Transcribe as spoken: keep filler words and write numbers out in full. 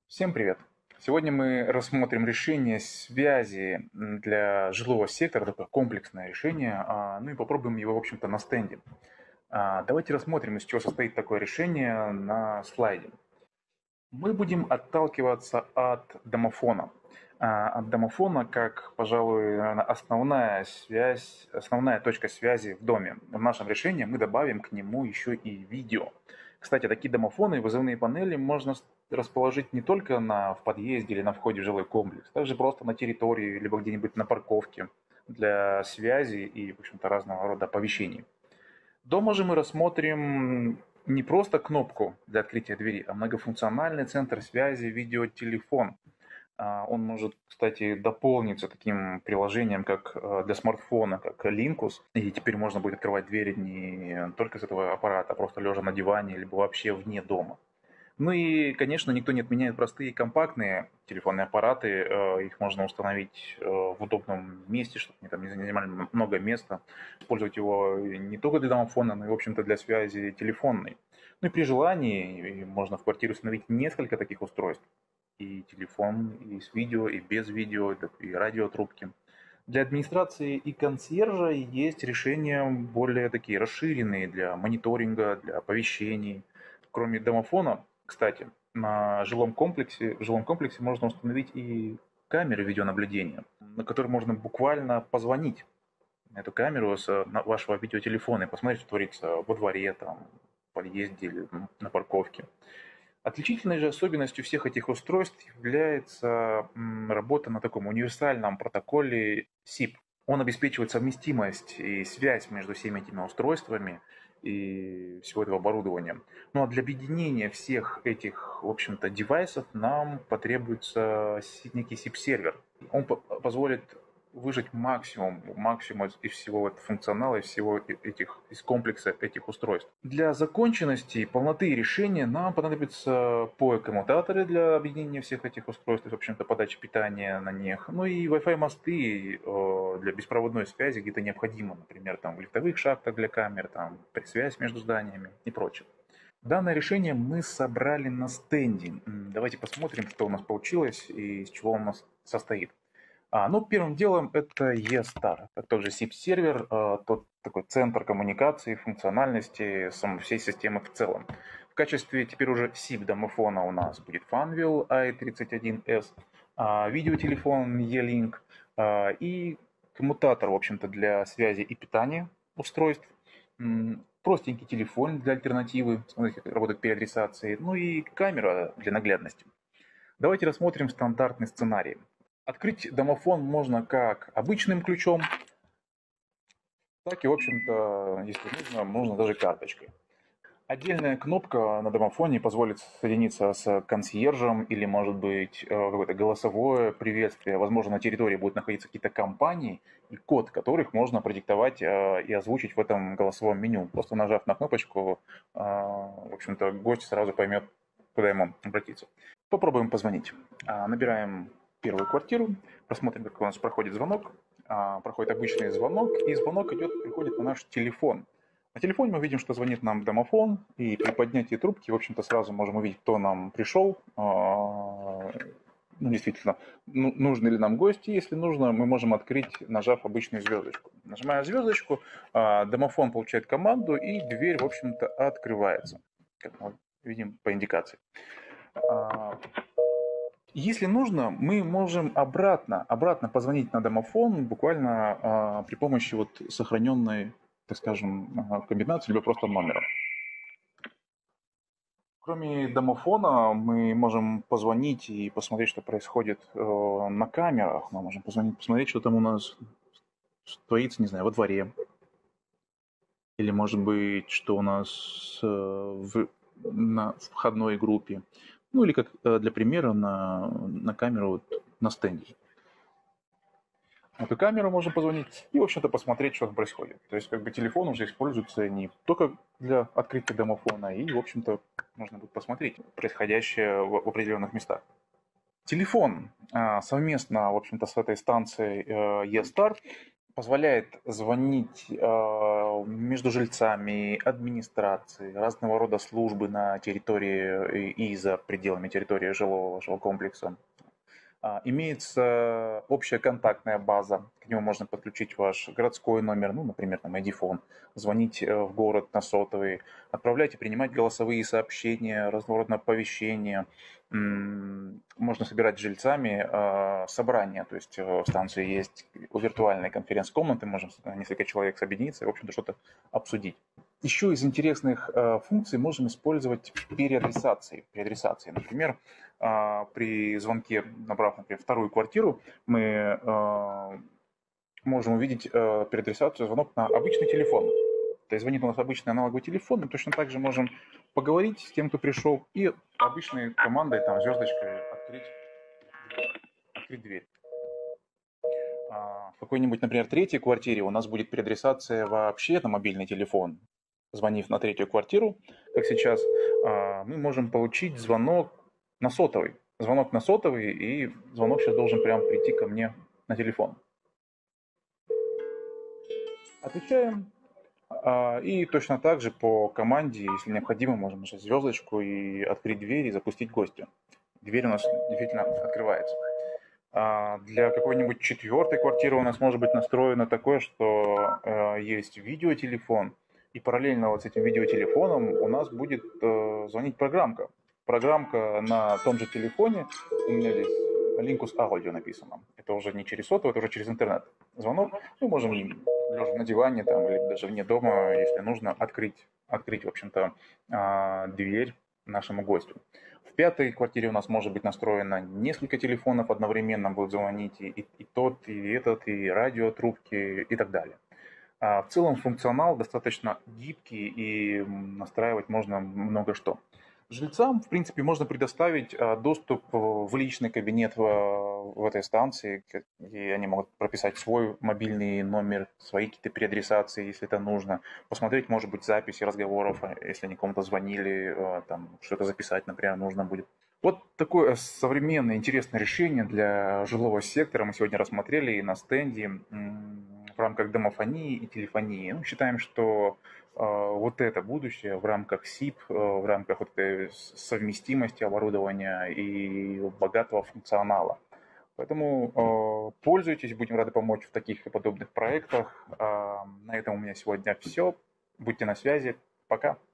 Всем привет! Сегодня мы рассмотрим решение связи для жилого сектора, такое комплексное решение, а, ну и попробуем его, в общем-то, на стенде. А, Давайте рассмотрим, из чего состоит такое решение на слайде. Мы будем отталкиваться от домофона. А, От домофона как, пожалуй, наверно, основная связь, основная точка связи в доме. В нашем решении мы добавим к нему еще и видео. Кстати, такие домофоны и вызовные панели можно с- расположить не только на, в подъезде или на входе в жилой комплекс, также просто на территории, либо где-нибудь на парковке для связи и, в общем-то, разного рода оповещений. Дома же мы рассмотрим не просто кнопку для открытия двери, а многофункциональный центр связи видеотелефон. А, Он может, кстати, дополниться таким приложением, как э, для смартфона, как Linkus. И теперь можно будет открывать двери не только с этого аппарата, а просто лежа на диване, либо вообще вне дома. Ну и, конечно, никто не отменяет простые компактные телефонные аппараты. э, Их можно установить э, в удобном месте, чтобы они там не занимали много места. Использовать его не только для домофона, но и, в общем-то, для связи телефонной. Ну и при желании можно в квартире установить несколько таких устройств. И телефон, и с видео, и без видео, и радиотрубки. Для администрации и консьержа есть решения более такие расширенные для мониторинга, для оповещений. Кроме домофона, кстати, на жилом комплексе, в жилом комплексе можно установить и камеры видеонаблюдения, на которые можно буквально позвонить на эту камеру с э, на- вашего видеотелефона и посмотреть, что творится во дворе, там, в подъезде или м, на парковке. Отличительной же особенностью всех этих устройств является м, работа на таком универсальном протоколе сип. Он обеспечивает совместимость и связь между всеми этими устройствами и всего этого оборудования. Ну а для объединения всех этих, в общем-то, девайсов нам потребуется си- некий сип-сервер. Он по- позволит выжать максимум, максимум из из всего этого функционала, из всего э- этих, из комплекса этих устройств. Для законченности и полноты решения нам понадобятся по-коммутаторы для объединения всех этих устройств, в общем-то, подачи питания на них, ну и Wi-Fi мосты э, для беспроводной связи где-то необходимо, например, там в лифтовых шахтах для камер, там связь между зданиями и прочее. Данное решение мы собрали на стенде. М, Давайте посмотрим, что у нас получилось и из чего он у нас состоит. А, ну, первым делом это E-Star, это тот же сип-сервер, э, тот такой центр коммуникации, функциональности сам- всей системы в целом. В качестве теперь уже сип-домофона у нас будет Funwheel ай тридцать один эс, а, видеотелефон E-Link а, и коммутатор, в общем-то, для связи и питания устройств, м, простенький телефон для альтернативы, смотрите, как работает переадресацией, ну и камера для наглядности. Давайте рассмотрим стандартный сценарий. Открыть домофон можно как обычным ключом, так и, в общем-то, если нужно, можно даже карточкой. Отдельная кнопка на домофоне позволит соединиться с консьержем или, может быть, э, какое-то голосовое приветствие. Возможно, на территории будут находиться какие-то компании, и код которых можно продиктовать э, и озвучить в этом голосовом меню. Просто нажав на кнопочку, э, в общем-то, гость сразу поймет, куда ему обратиться. Попробуем позвонить. А, Набираем первую квартиру, посмотрим, как у нас проходит звонок. А, Проходит обычный звонок, и звонок идет, приходит на наш телефон. На телефоне мы видим, что звонит нам домофон, и при поднятии трубки, в общем-то, сразу можем увидеть, кто нам пришел. А, Ну, действительно, ну, нужны ли нам гости. Если нужно, мы можем открыть, нажав обычную звездочку. Нажимая звездочку, а, домофон получает команду, и дверь, в общем-то, открывается, как мы видим по индикации. А, Если нужно, мы можем обратно, обратно позвонить на домофон буквально а, при помощи вот сохраненной, так скажем, а, комбинации, либо просто номера. Кроме домофона, мы можем позвонить и посмотреть, что происходит э, на камерах. Мы можем позвонить, посмотреть, что там у нас творится, не знаю, во дворе. Или, может быть, что у нас э, в, на входной группе. Ну, или как э, для примера на, на камеру вот, на стенде. На эту камеру можно позвонить и, в общем-то, посмотреть, что там происходит. То есть, как бы телефон уже используется не только для открытия домофона, и, в общем-то, можно будет посмотреть происходящее в, в определенных местах. Телефон а, совместно, в общем-то, с этой станцией э, E-Star позволяет звонить э, между жильцами, администрации, разного рода службы на территории и, и за пределами территории жилого вашего комплекса. А, Имеется общая контактная база, к нему можно подключить ваш городской номер, ну, например, там, айдифон, звонить э, в город на сотовый, отправлять и принимать голосовые сообщения, разного рода оповещения. М, Можно собирать с жильцами э, собрания, то есть э, в станции есть виртуальные конференц-комнаты, можем с- несколько человек объединиться и, в общем-то, что-то обсудить. Еще из интересных э, функций можем использовать переадресации. Переадресации, например, а, при звонке, набрав, например, вторую квартиру, мы а, можем увидеть а, переадресацию звонок на обычный телефон. То есть звонит у нас обычный аналоговый телефон, мы точно так же можем поговорить с тем, кто пришел, и обычной командой, там, звездочкой открыть, открыть дверь. А, в какой-нибудь, например, третьей квартире у нас будет переадресация вообще на мобильный телефон. Звонив на третью квартиру, как сейчас, а, мы можем получить звонок на сотовый. Звонок на сотовый, и звонок сейчас должен прямо прийти ко мне на телефон. Отвечаем. а, И точно так же по команде, если необходимо, можем нажать звездочку и открыть дверь и запустить гостя. Дверь у нас действительно открывается. А Для какой-нибудь четвертой квартиры у нас может быть настроено такое, что э, есть видеотелефон, и параллельно вот с этим видеотелефоном у нас будет э, звонить программка. Программка на том же телефоне, у меня здесь Linkus Audio написано. Это уже не через сотовый, это уже через интернет. Звонок мы можем, лежа на диване там, или даже вне дома, если нужно, открыть, открыть, в общем-то, э, дверь нашему гостю. В пятой квартире у нас может быть настроено несколько телефонов одновременно, будут звонить и, и тот, и этот, и радиотрубки, и так далее. А в целом функционал достаточно гибкий, и настраивать можно много что. Жильцам, в принципе, можно предоставить а, доступ в личный кабинет в, в этой станции, где они могут прописать свой мобильный номер, свои какие-то переадресации, если это нужно, посмотреть, может быть, записи разговоров, если они кому-то звонили, а, там что-то записать, например, нужно будет. Вот такое современное интересное решение для жилого сектора мы сегодня рассмотрели и на стенде в рамках домофонии и телефонии. Ну, считаем, что э, вот это будущее в рамках СИП, э, в рамках вот этой совместимости оборудования и богатого функционала. Поэтому э, пользуйтесь, будем рады помочь в таких и подобных проектах. Э, на этом у меня сегодня все. Будьте на связи. Пока.